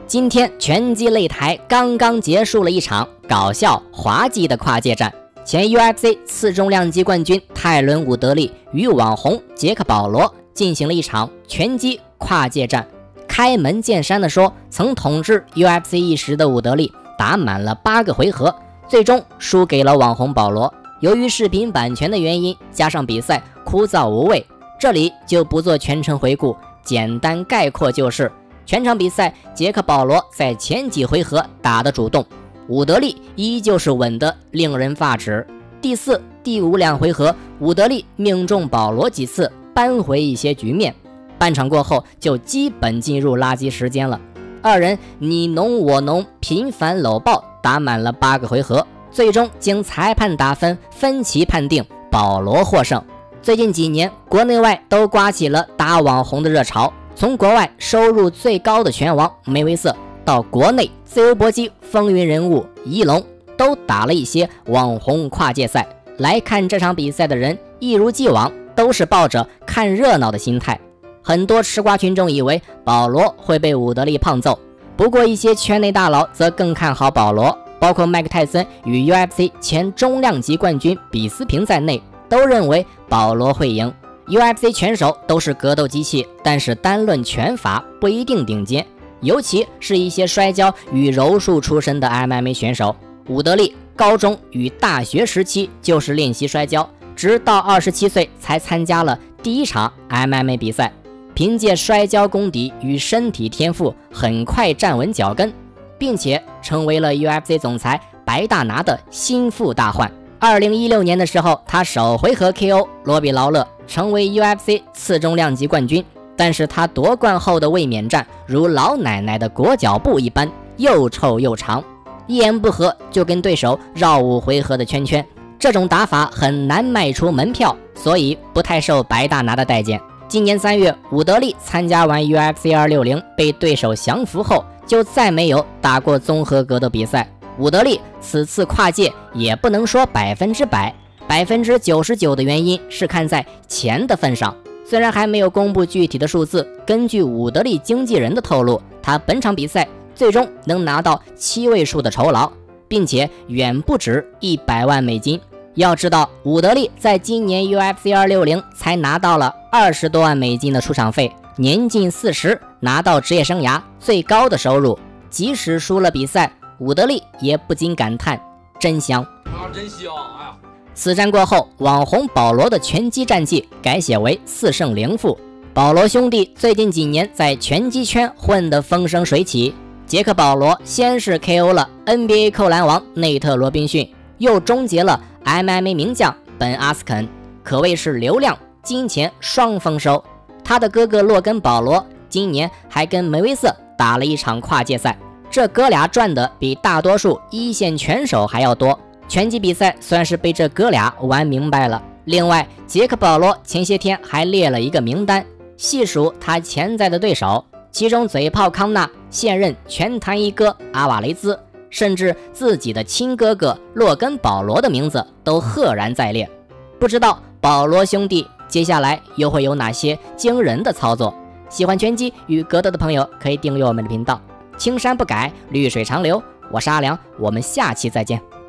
今天拳击擂台刚刚结束了一场搞笑滑稽的跨界战，前 UFC 次重量级冠军泰伦·伍德利与网红杰克·保罗进行了一场拳击跨界战。开门见山地说，曾统治 UFC 一时的伍德利打满了8个回合，最终输给了网红保罗。由于视频版权的原因，加上比赛枯燥无味，这里就不做全程回顾，简单概括就是：全场比赛，杰克·保罗在前几回合打得主动，伍德利依旧是稳得令人发指。第4、第5两回合，伍德利命中保罗几次，扳回一些局面。半场过后，就基本进入垃圾时间了。二人你侬我侬，频繁搂抱，打满了8个回合，最终经裁判打分分歧判定保罗获胜。最近几年，国内外都刮起了打网红的热潮。从国外收入最高的拳王梅维瑟，到国内自由搏击风云人物仪龙，都打了一些网红跨界赛。来看这场比赛的人，一如既往都是抱着看热闹的心态。很多吃瓜群众以为保罗会被伍德利胖揍，不过一些圈内大佬则更看好保罗，包括麦克泰森与 UFC 前中量级冠军比斯平在内，都认为保罗会赢。UFC 拳手都是格斗机器，但是单论拳法不一定顶尖，尤其是一些摔跤与柔术出身的 MMA 选手。伍德利高中与大学时期就是练习摔跤，直到27岁才参加了第一场 MMA 比赛，凭借摔跤功底与身体天赋，很快站稳脚跟，并且成为了 UFC 总裁白大拿的心腹大患。2016年的时候，他首回合 KO 罗比劳勒，成为 UFC 次重量级冠军。但是他夺冠后的卫冕战如老奶奶的裹脚布一般，又臭又长，一言不合就跟对手绕5回合的圈圈，这种打法很难卖出门票，所以不太受白大拿的待见。今年3月，伍德利参加完 UFC 260，被对手降服后，就再没有打过综合格斗比赛。伍德利此次跨界也不能说100%，99%的原因是看在钱的份上。虽然还没有公布具体的数字，根据伍德利经纪人的透露，他本场比赛最终能拿到7位数的酬劳，并且远不止100万美金。要知道，伍德利在今年 UFC 260才拿到了20多万美金的出场费，年近40，拿到职业生涯最高的收入。即使输了比赛，伍德利也不禁感叹：真香啊，真香！哎呀！此战过后，网红保罗的拳击战绩改写为4胜0负。保罗兄弟最近几年在拳击圈混得风生水起。杰克·保罗先是 KO 了 NBA 扣篮王内特·罗宾逊，又终结了 MMA 名将本·阿斯肯，可谓是流量、金钱双丰收。他的哥哥洛根·保罗今年还跟梅维瑟打了一场跨界赛。这哥俩赚的比大多数一线拳手还要多，拳击比赛算是被这哥俩玩明白了。另外，杰克·保罗前些天还列了一个名单，细数他潜在的对手，其中嘴炮康纳、现任拳坛一哥阿瓦雷兹，甚至自己的亲哥哥洛根·保罗的名字都赫然在列。不知道保罗兄弟接下来又会有哪些惊人的操作？喜欢拳击与格斗的朋友可以订阅我们的频道。青山不改，绿水长流。我是阿良，我们下期再见。